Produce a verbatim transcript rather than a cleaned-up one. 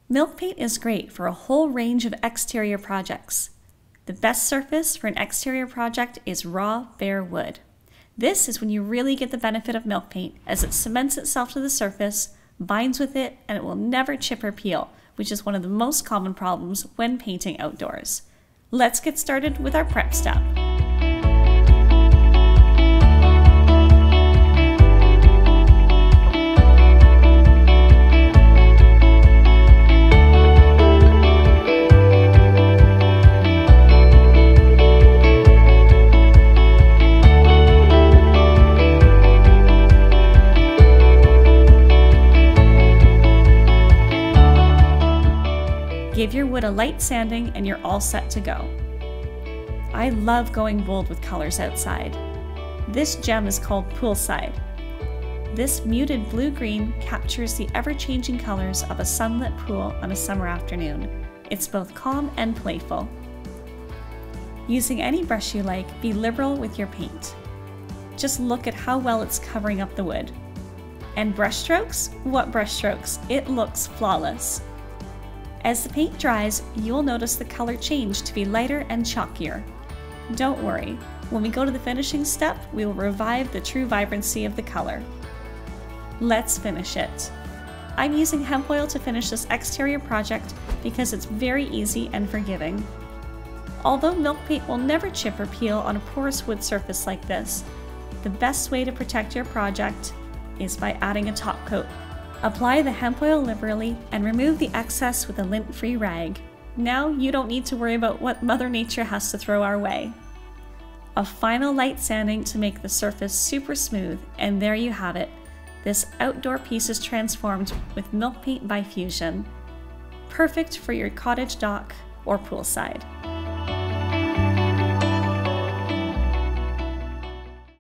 Milk paint is great for a whole range of exterior projects. The best surface for an exterior project is raw, bare wood. This is when you really get the benefit of milk paint, as it cements itself to the surface, binds with it, and it will never chip or peel, which is one of the most common problems when painting outdoors. Let's get started with our prep step. Give your wood a light sanding and you're all set to go. I love going bold with colors outside. This gem is called Poolside. This muted blue-green captures the ever-changing colors of a sunlit pool on a summer afternoon. It's both calm and playful. Using any brush you like, be liberal with your paint. Just look at how well it's covering up the wood. And brush strokes? What brush strokes? It looks flawless. As the paint dries, you'll notice the color change to be lighter and chalkier. Don't worry, when we go to the finishing step, we will revive the true vibrancy of the color. Let's finish it. I'm using hemp oil to finish this exterior project because it's very easy and forgiving. Although milk paint will never chip or peel on a porous wood surface like this, the best way to protect your project is by adding a top coat. Apply the hemp oil liberally and remove the excess with a lint-free rag. Now you don't need to worry about what Mother Nature has to throw our way. A final light sanding to make the surface super smooth, and there you have it. This outdoor piece is transformed with milk paint by Fusion. Perfect for your cottage dock or poolside.